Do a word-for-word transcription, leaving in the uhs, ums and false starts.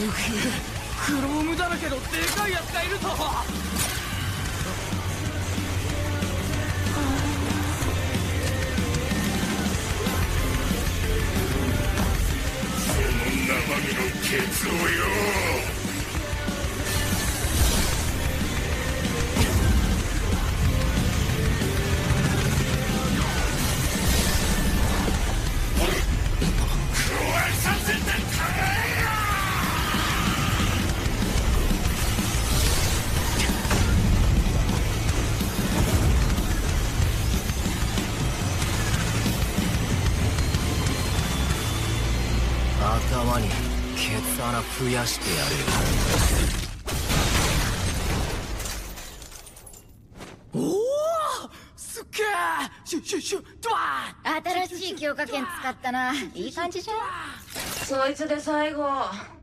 クロームだらけのでかいやつがいるぞ。 その生身のケツをよ。 頭にケツ穴増やしてやるよ。おお、すっげえ。シュシュシュドワー。新しい強化剣使ったな。いい感じじゃん。 そいつで最後。